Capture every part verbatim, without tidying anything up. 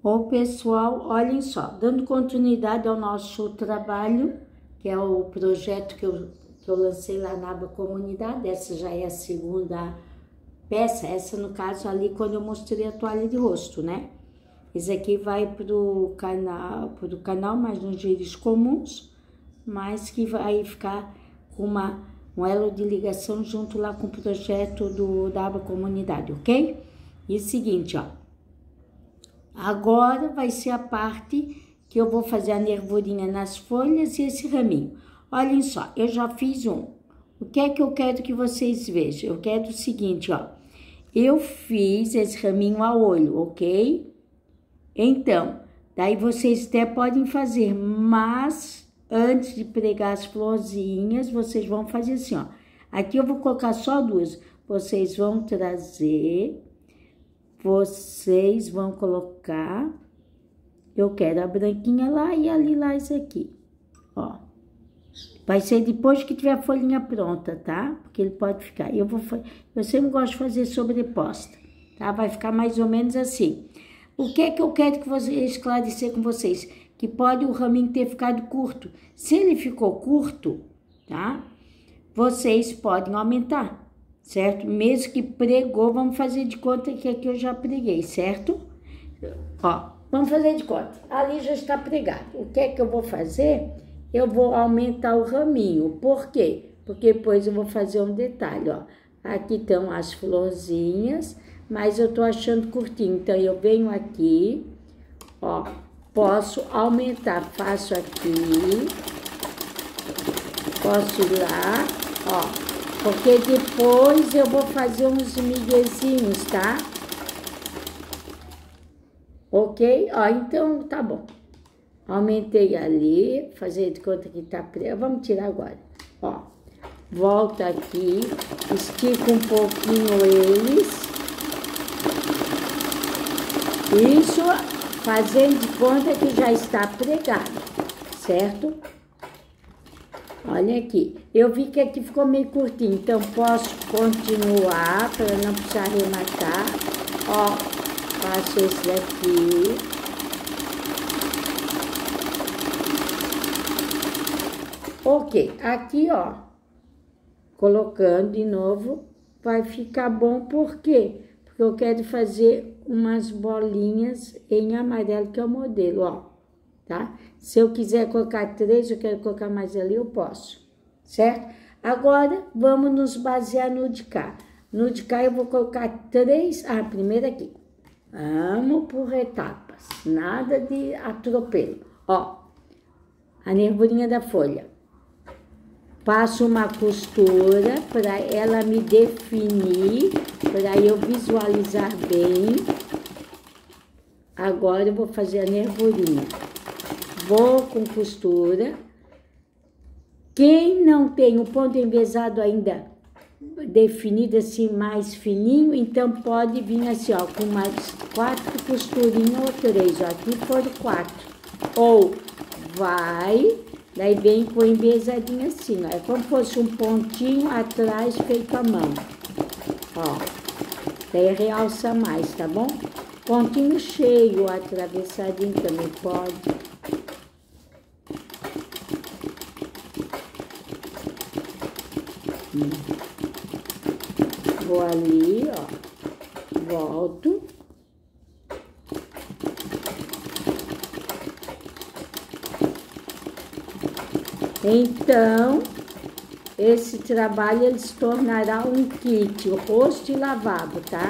Ô pessoal, olhem só, dando continuidade ao nosso trabalho, que é o projeto que eu, que eu lancei lá na aba comunidade, essa já é a segunda peça, essa no caso ali quando eu mostrei a toalha de rosto, né? Esse aqui vai pro canal, pro canal, mas nos vídeos comuns, mas que vai ficar com uma, um elo de ligação junto lá com o projeto do, da aba comunidade, ok? E o seguinte, ó. Agora vai ser a parte que eu vou fazer a nervurinha nas folhas e esse raminho. Olhem só, eu já fiz um. O que é que eu quero que vocês vejam? Eu quero o seguinte, ó. Eu fiz esse raminho a olho, ok? Então, daí vocês até podem fazer, mas antes de pregar as florzinhas, vocês vão fazer assim, ó. Aqui eu vou colocar só duas. Vocês vão trazer... Vocês vão colocar, eu quero a branquinha lá e a lilás aqui, ó. Vai ser depois que tiver a folhinha pronta, tá? Porque ele pode ficar. Eu vou, eu sempre gosto de fazer sobreposta, tá? Vai ficar mais ou menos assim. O que é que eu quero que vocês esclarecer com vocês? Que pode o raminho ter ficado curto. Se ele ficou curto, tá? Vocês podem aumentar. Certo? Mesmo que pregou, vamos fazer de conta que aqui eu já preguei, certo? Ó, vamos fazer de conta. Ali já está pregado. O que é que eu vou fazer? Eu vou aumentar o raminho. Por quê? Porque depois eu vou fazer um detalhe, ó. Aqui estão as florzinhas, mas eu tô achando curtinho. Então, eu venho aqui, ó, posso aumentar. Faço aqui, posso ir lá, ó. Porque depois eu vou fazer uns miguezinhos, tá? Ok? Ó, então tá bom. Aumentei ali, fazer de conta que tá preto. Vamos tirar agora. Ó, volta aqui, estica um pouquinho eles. Isso fazendo de conta que já está pregado, certo? Olha aqui, eu vi que aqui ficou meio curtinho, então posso continuar para não precisar arrematar. Ó, faço esse daqui. Ok, aqui ó, colocando de novo, vai ficar bom, por quê? Porque eu quero fazer umas bolinhas em amarelo, que é o modelo, ó, tá? Se eu quiser colocar três, eu quero colocar mais ali, eu posso, certo? Agora, vamos nos basear no de cá. No de cá, eu vou colocar três... Ah, primeiro aqui. Vamos por etapas, nada de atropelo. Ó, a nervurinha da folha. Passo uma costura para ela me definir, para eu visualizar bem. Agora, eu vou fazer a nervurinha. Vou com costura. Quem não tem o ponto envezado ainda definido assim mais fininho, então pode vir assim, ó, com mais quatro costurinhas ou três, ó, aqui foram quatro. Ou vai, daí vem com envezadinho assim, ó, é como se fosse um pontinho atrás feito à mão, ó, daí realça mais, tá bom? Pontinho cheio, atravessadinho também pode. Vou ali, ó, volto. Então, esse trabalho ele se tornará um kit, o rosto e lavabo, tá?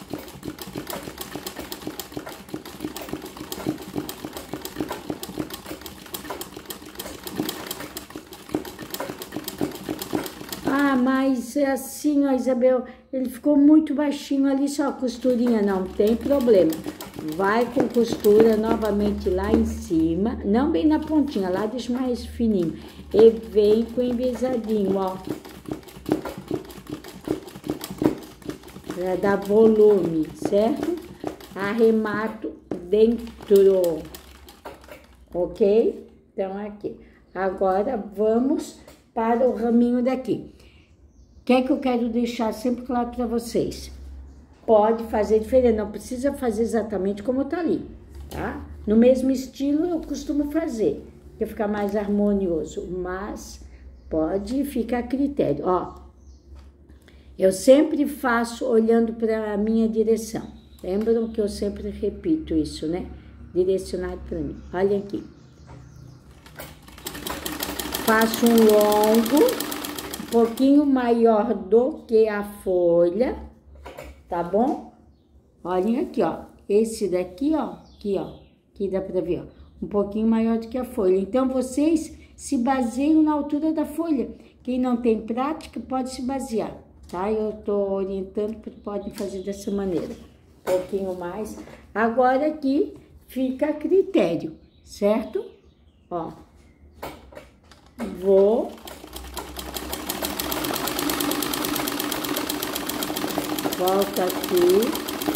Ah, mas é assim, ó, Isabel, ele ficou muito baixinho ali, só a costurinha, não tem problema. Vai com costura novamente lá em cima, não bem na pontinha, lá deixa mais fininho. E vem com envezadinho, ó. Pra dar volume, certo? Arremato dentro, ok? Então, aqui. Agora, vamos para o raminho daqui. O que é que eu quero deixar sempre claro para vocês? Pode fazer diferente, não precisa fazer exatamente como tá ali, tá? No mesmo estilo eu costumo fazer, que fica mais harmonioso, mas pode ficar a critério. Ó, eu sempre faço olhando para a minha direção. Lembram que eu sempre repito isso, né? Direcionado para mim. Olha aqui. Faço um longo, um pouquinho maior do que a folha, tá bom? Olhem aqui, ó. Esse daqui, ó, aqui, ó, aqui dá pra ver, ó, um pouquinho maior do que a folha. Então, vocês se baseiam na altura da folha. Quem não tem prática pode se basear, tá? Eu tô orientando que podem fazer dessa maneira. Um pouquinho mais. Agora aqui fica a critério, certo? Ó. Vou volta aqui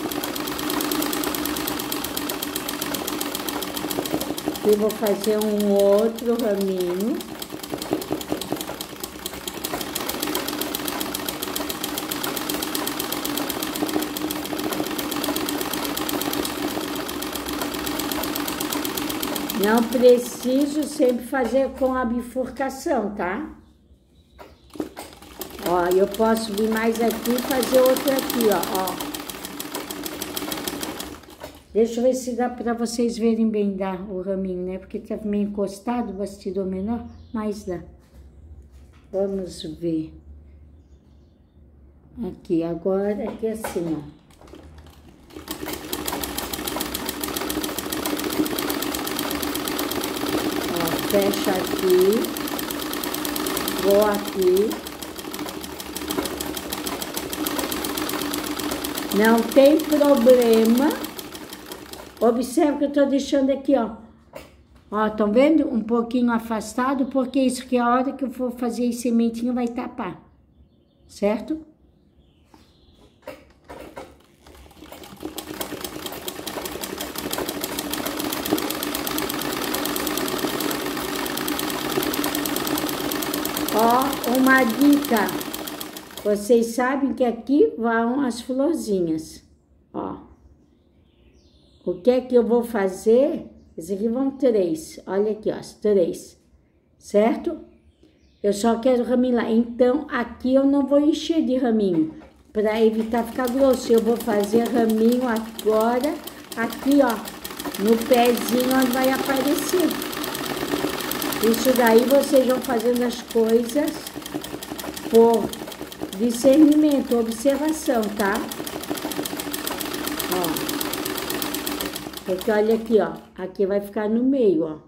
e vou fazer um outro raminho. Não preciso sempre fazer com a bifurcação, tá? Ó, eu posso vir mais aqui e fazer outra aqui, ó, ó. Deixa eu ver se dá pra vocês verem bem dar o raminho, né? Porque tá meio encostado, o bastidor menor, mas dá. Vamos ver. Aqui, agora, aqui assim, ó. Fecha aqui, vou aqui, não tem problema, observe que eu tô deixando aqui, ó, ó, estão vendo? Um pouquinho afastado, porque isso que a hora que eu for fazer a sementinha vai tapar, certo? Ó, uma dica, vocês sabem que aqui vão as florzinhas, ó. O que é que eu vou fazer? Esse aqui vão três, olha aqui, ó, as três, certo? Eu só quero raminho lá, então aqui eu não vou encher de raminho, para evitar ficar grosso. Eu vou fazer raminho agora, aqui, ó, no pezinho onde vai aparecer. Isso daí vocês vão fazendo as coisas por discernimento, observação, tá? Ó. Porque olha aqui, ó. Aqui vai ficar no meio, ó.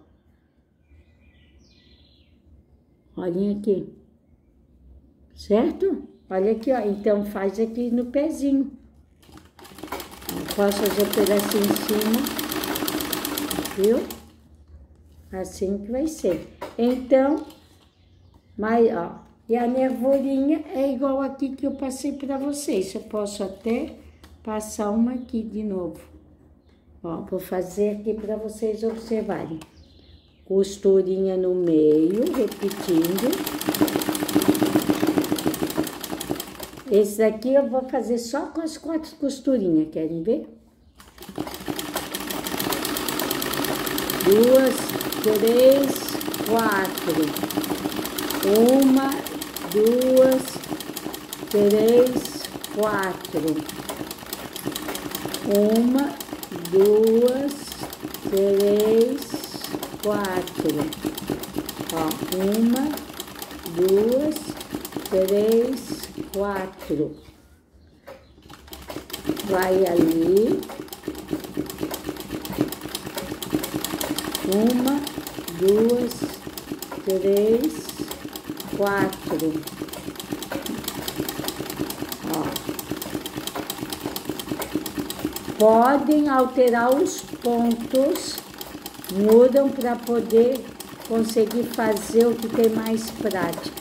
Olhem aqui. Certo? Olha aqui, ó. Então faz aqui no pezinho. Eu posso fazer um pedacinho em cima. Viu? Assim que vai ser. Então, mas, ó, e a nervurinha é igual aqui que eu passei para vocês. Eu posso até passar uma aqui de novo. Ó, vou fazer aqui para vocês observarem. Costurinha no meio, repetindo. Esse daqui eu vou fazer só com as quatro costurinhas, querem ver? Duas, três, quatro. Uma, duas, três, quatro. Uma, duas, três, quatro. Ó, uma, duas, três, quatro. Vai ali. Uma, duas, três, quatro. Ó. Podem alterar os pontos, mudam para poder conseguir fazer o que tem mais prática.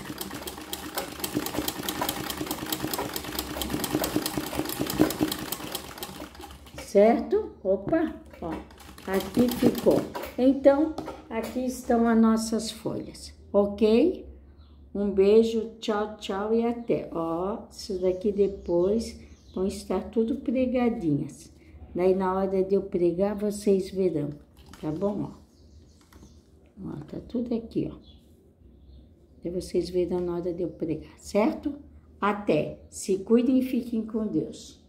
Certo? Opa, ó, aqui ficou. Então, aqui estão as nossas folhas, ok? Um beijo, tchau, tchau e até. Ó, isso daqui depois vão estar tudo pregadinhas. Daí, na hora de eu pregar, vocês verão, tá bom? Ó, ó tá tudo aqui, ó. Daí vocês verão na hora de eu pregar, certo? Até. Se cuidem e fiquem com Deus.